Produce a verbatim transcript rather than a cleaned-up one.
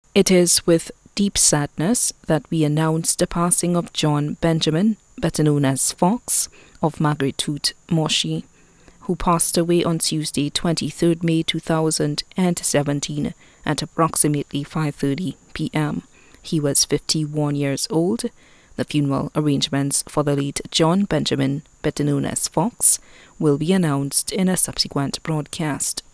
It is with deep sadness that we announce the passing of John Benjamin, better known as Fox, of Margaretwood, Moshi, who passed away on Tuesday, the twenty-third of May two thousand seventeen at approximately five thirty p m He was fifty-one years old. The funeral arrangements for the late John Benjamin, better known as Fox, will be announced in a subsequent broadcast.